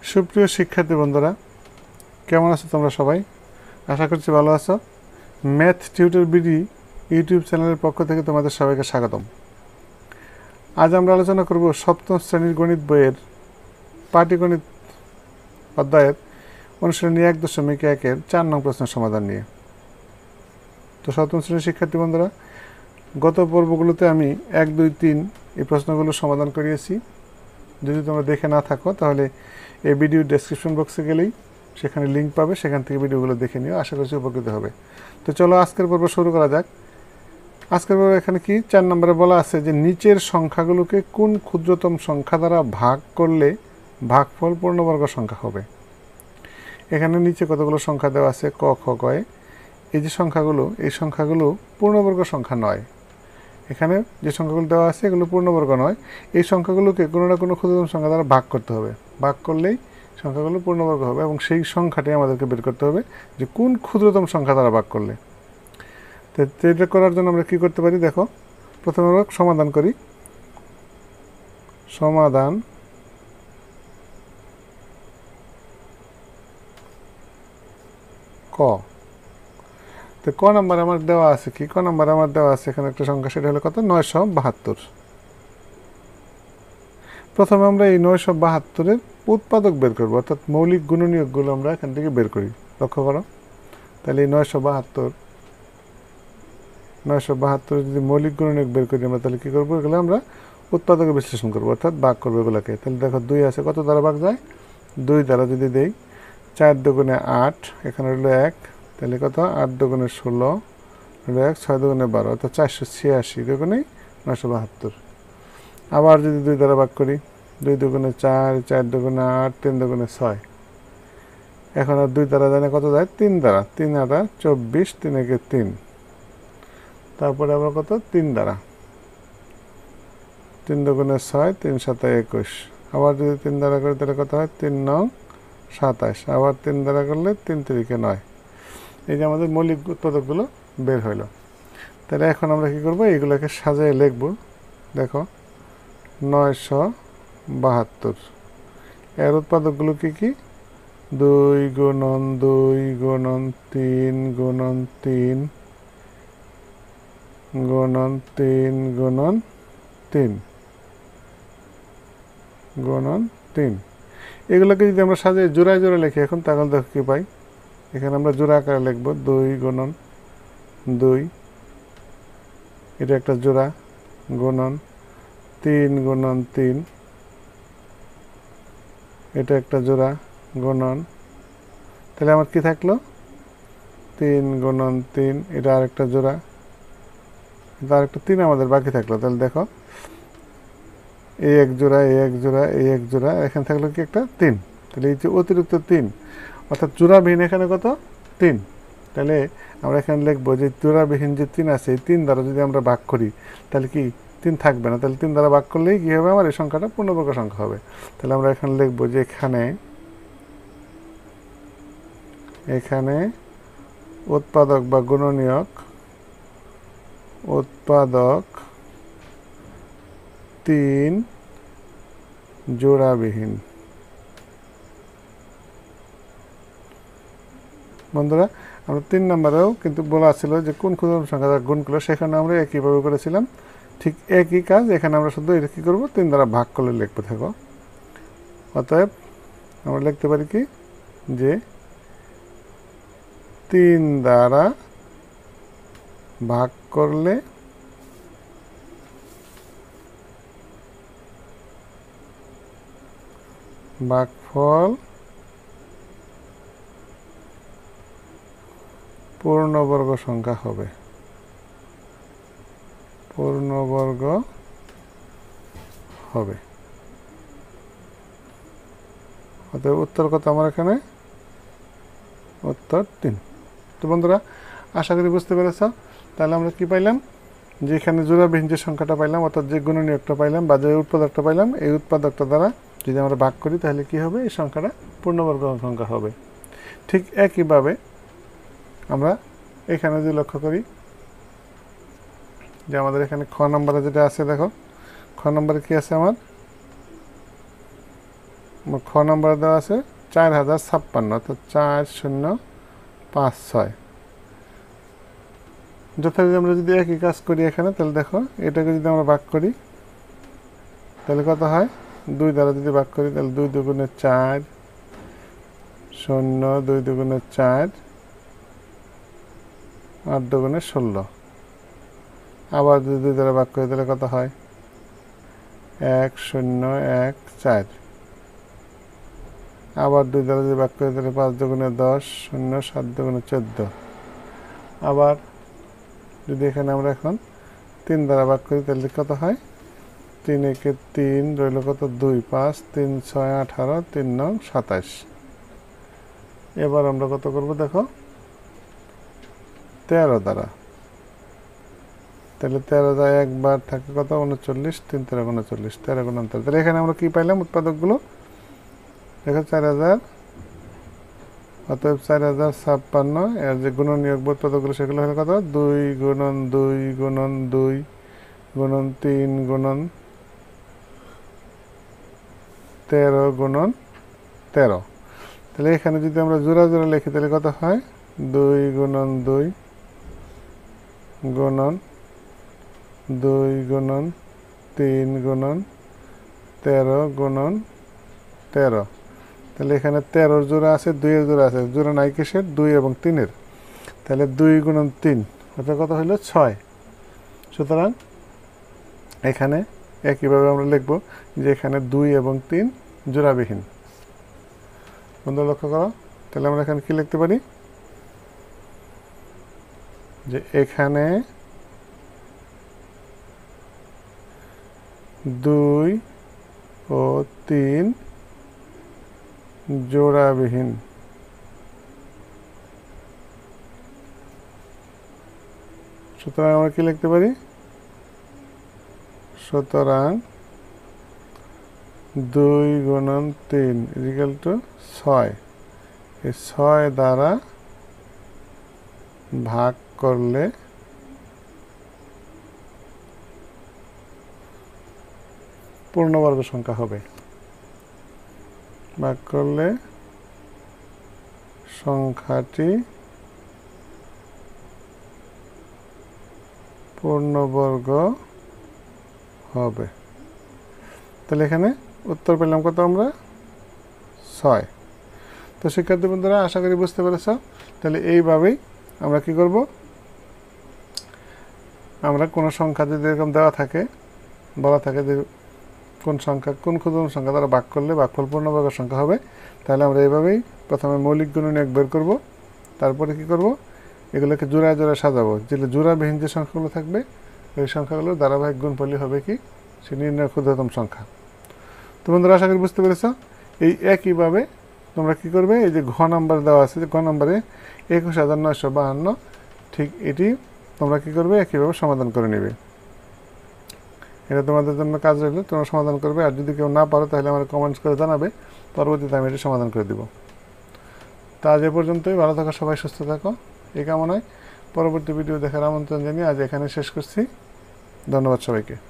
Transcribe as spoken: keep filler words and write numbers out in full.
সুপ্রিয় শিক্ষার্থী বন্ধুরা, কেমন আছো তোমরা সবাই? আশা করছি ভালো আছো। ম্যাথ টিউটর বিডি ইউটিউব চ্যানেলের পক্ষ থেকে তোমাদের সবাইকে স্বাগতম। আজ আমরা আলোচনা করব সপ্তম শ্রেণীর গণিত বইয়ের পাটিগণিত অধ্যায়ের অনুশীলনী এক দশমিক একের চার নং প্রশ্নের সমাধান নিয়ে। তো সপ্তম শ্রেণীর শিক্ষার্থী বন্ধুরা, গত পর্বগুলোতে আমি এক দুই তিন এই প্রশ্নগুলো সমাধান করিয়েছি। যদি তোমরা দেখে না থাকো তাহলে এই ভিডিও ডেসক্রিপশন বক্সে গেলেই সেখানে লিঙ্ক পাবে, সেখান থেকে ভিডিওগুলো দেখে নিও। আশা করছি উপকৃত হবে। তো চলো আজকের পর্ব শুরু করা যাক। আজকের পর্ব এখানে কি চার নম্বরে বলা আছে যে নিচের সংখ্যাগুলোকে কোন ক্ষুদ্রতম সংখ্যা দ্বারা ভাগ করলে ভাগফল পূর্ণবর্গ সংখ্যা হবে। এখানে নিচে কতগুলো সংখ্যা দেওয়া আছে ক খ কয়ে। এই যে সংখ্যাগুলো, এই সংখ্যাগুলো পূর্ণবর্গ সংখ্যা নয়। এখানে যে সংখ্যাগুলো দেওয়া আছে এগুলো পূর্ণবর্গ নয়। এই সংখ্যাগুলোকে কোনো না কোনো ক্ষুদ্রতম সংখ্যা দ্বারা ভাগ করতে হবে। ভাগ করলেই সংখ্যাগুলো পূর্ণবর্গ হবে এবং সেই সংখ্যাটাই আমাদেরকে বের করতে হবে যে কোন ক্ষুদ্রতম সংখ্যা দ্বারা ভাগ করলে। তো এটা করার জন্য আমরা কী করতে পারি দেখো, প্রথমে আমরা সমাধান করি। সমাধান ক। তো ক নাম্বার আমার দেওয়া আছে কি, ক নাম্বার আমার দেওয়া আছে এখানে একটা সংখ্যা, সেটা হলো কত, নয়শো বাহাত্তর। প্রথমে আমরা এই নয়শো বাহাত্তরের উৎপাদক বের করবো, অর্থাৎ মৌলিক গুণনীয়কগুলো আমরা এখান থেকে বের করি। লক্ষ্য করো, তাহলে এই নয়শো বাহাত্তর নয়শো বাহাত্তর যদি মৌলিক গুণনীয়ক বের করি আমরা, তাহলে কী করবো, এগুলো আমরা উৎপাদকে বিশ্লেষণ করবো, অর্থাৎ ভাগ করবো এগুলোকে। তাহলে দেখো দুই আছে, কত দ্বারা ভাগ যায়, দুই দ্বারা যদি দেই, চার দুগুণে আট, এখানে হলো এক, তাহলে কত, আট দুগুণে ষোলো, হলো এক, ছয় দুগুণে বারো, অর্থাৎ চারশো ছিয়াশি দুগুণেই নয়শো বাহাত্তর। আবার যদি দুই দ্বারা ভাগ করি, দুই দুগুণে চার, চার দুগুণে আট, তিন দুগুণে ছয়, এখন আর দুই দ্বারা জানে কত যায়, তিন দ্বারা, তিন আটা চব্বিশ, তিন একে তিন, তারপরে আবার কত, তিন দ্বারা, তিন দুগুণে ছয়, তিন সাতা একুশ, আবার যদি তিন দ্বারা করি তাহলে কত হয়, তিন নং সাতাশ, আবার তিন দ্বারা করলে তিন তিরিকে নয়। এই যে আমাদের মৌলিক উৎপাদকগুলো বের হইল। তাহলে এখন আমরা কী করবো, এইগুলোকে সাজিয়ে লিখব। দেখো নয়শো বাহাত্তর, এর উৎপাদকগুলো কী কী, দুই গুণন দুই গুণন তিন গুণন তিন গুণন তিন গুণন তিন গুণন তিন। এগুলোকে যদি আমরা সাজিয়ে জোড়ায় জোড়া লিখি এখন, তাহলে দেখো কী পাই, এখানে আমরা জোড়া আকারে লিখব, দুই গুণন দুই, এটা একটা জোড়া, গুণন তিন গুণন তিন, এটা একটা জোড়া, গুণন, তাহলে আমার কি থাকলো, তিন গুণন তিন, এটা আরেকটা জোড়া, এটা আরেকটা তিন আমাদের বাকি থাকলো। তাহলে দেখো এই এক জোড়া, এই এক জোড়া, এই এক জোড়া, এখানে থাকলো কি একটা তিন। তাহলে এই যে অতিরিক্ত তিন, অর্থাৎ জোড়াবিহীন এখানে কত, তিন। তাহলে আমরা এখানে লিখবো যে জোড়াবিহীন যে তিন আছে, এই তিন দ্বারা যদি আমরা ভাগ করি তাহলে কি তিন থাকবে না, তাহলে তিন দ্বারা ভাগ করলেই কী হবে, আমার এই সংখ্যাটা পূর্ণবর্গ সংখ্যা হবে। তাহলে আমরা এখানে লিখবো যে এখানে এখানে উৎপাদক বা গুণনীয়ক উৎপাদক তিন জোড়াবিহীন। বন্ধুরা, আমরা তিন নম্বরেও কিন্তু বলা ছিল যে কোন ক্ষুদ্রতম সংখ্যা দ্বারা গুণ করলে, সেখানে আমরা একইভাবে করেছিলাম, ঠিক একই কাজ এখানে আমরা শুধু এটা কী করবো, তিন দ্বারা ভাগ করলে লিখতে থাকো। অতএব আমরা লিখতে পারি কি, যে তিন দ্বারা ভাগ করলে ভাগফল পূর্ণবর্গ সংখ্যা হবে, পূর্ণবর্গ হবে। অতএব উত্তর কত আমার এখানে, উত্তর তিন। তো বন্ধুরা, আশা করি বুঝতে পেরেছ। তাহলে আমরা কি পাইলাম, যে এখানে জোড়াবিহীন যে সংখ্যাটা পাইলাম, অর্থাৎ যে গুণনীয়কটা পাইলাম বা যে উৎপাদকটা পাইলাম, এই উৎপাদকটা দ্বারা যদি আমরা ভাগ করি তাহলে কি হবে, এই সংখ্যাটা পূর্ণবর্গ সংখ্যা হবে। ঠিক একইভাবে আমরা এখানে যদি লক্ষ্য করি যে আমাদের এখানে খ নম্বরে যেটা আছে, দেখো খ নম্বরে কি আছে আমার, খ নাম্বার দেওয়া আছে চার হাজার ছাপ্পান্ন, অর্থাৎ চার শূন্য পাঁচ ছয়। যথারীতি আমরা যদি একই কাজ করি এখানে, তাহলে দেখো এটাকে যদি আমরা ভাগ করি তাহলে কত হয়, দুই দ্বারা যদি ভাগ করি তাহলে দুই দুগুণে চার, শূন্য দুই দুগুণে চার, আট দুগুণে ষোলো। আবার যদি দুই দ্বারা ভাগ করি তাহলে কত হয়, এক শূন্য এক চার। আবার দুই দ্বারা যদি ভাগ করি তাহলে পাঁচ দুগুণে দশ, শূন্য সাত দুগুণে চোদ্দ। আবার যদি এখানে আমরা এখন তিন দ্বারা ভাগ করি তাহলে কত হয়, তিন একে তিন, রইল কত দুই, পাঁচ, তিন ছয় আঠারো, তিন নং সাতাশ। এবার আমরা কত করব দেখো, তেরো দ্বারা, তাহলে তেরো দ্বারা একবার থাকে কত উনচল্লিশ, তিন তেরো উনচল্লিশ, তেরো উনতাল্লিশ। তাহলে এখানে আমরা কি পাইলাম উৎপাদকগুলো দেখো চার হাজার, অতএব চার হাজার ছাপ্পান্ন। এর যে গুণনীয়ক উৎপাদকগুলো সেগুলো হলো কত, দুই গুণন দুই গুণন দুই গুণন তিন গুণন তেরো গুণন তেরো। তাহলে এখানে যদি আমরা জোড়া জোড়া লিখি তাহলে কত হয়, দুই গুণন দুই গুণন দুই গুণন তিন গুণন তেরো গুণন তেরো। তাহলে এখানে তেরোর জোড়া আছে, দুইয়ের জোড়া আছে, জোড়া নাই কিসের, দুই এবং তিনের। তাহলে দুই গুণন তিন অর্থাৎ কত হইল ছয়। সুতরাং এখানে একইভাবে আমরা লিখব যে এখানে দুই এবং তিন জোড়াবিহীন। বন্ধু লক্ষ্য করো, তাহলে আমরা এখানে কি লিখতে পারি, যে এখানে দুই ও তিন জোড়াবিহীন। সুতরাং আমরা কি লিখতে পারি, সুতরাং দুই গুণন তিন ইকুয়াল টু ছয়। এই ছয় দ্বারা ভাগ করলে পূর্ণবর্গ সংখ্যা হবে, ভাগ করলে সংখ্যাটি পূর্ণবর্গ হবে। তাহলে এখানে উত্তর পেলাম কত আমরা, ছয়। তো শিক্ষার্থী বন্ধুরা আশা করি বুঝতে পেরেছ। তাহলে এইভাবেই আমরা কি করব, আমরা কোনো সংখ্যা যদি এরকম দেওয়া থাকে, বলা থাকে যে কোন সংখ্যা কোন ক্ষুদ্র সংখ্যা দ্বারা ভাগ করলে ভাগফল পূর্ণবর্গ সংখ্যা হবে, তাহলে আমরা এইভাবেই প্রথমে মৌলিক গুণনীয়ক বের করব, তারপরে কি করব, এগুলোকে জোড়ায় জোড়ায় সাজাবো। যেগুলো জোড়াবিহীন যে সংখ্যাগুলো থাকবে ওই সংখ্যাগুলো ধারাবাহিক গুণফলই হবে কি, সে নির্ণয় ক্ষুদ্রতম সংখ্যা। তো বন্ধুরা আশা করি বুঝতে পেরেছ। এই একইভাবে তোমরা কি করবে, এই যে ঘ নাম্বার দেওয়া আছে, যে ঘ নাম্বারে একুশ হাজার নয়শো বাহান্ন, ঠিক এটি তোমরা কি করবে, একইভাবে সমাধান করে নেবে। এটা তোমাদের জন্য কাজ রইল, তোমরা সমাধান করবে। আর যদি কেউ না পারো তাহলে আমার কমেন্টস করে জানাবে, পরবর্তীতে আমি এটি সমাধান করে দিব। তা আজ এ পর্যন্তই, ভালো থাকো সবাই, সুস্থ থাকো এই কামনায় পরবর্তী ভিডিও দেখার আমন্ত্রণ জানিয়ে আজ এখানে শেষ করছি। ধন্যবাদ সবাইকে।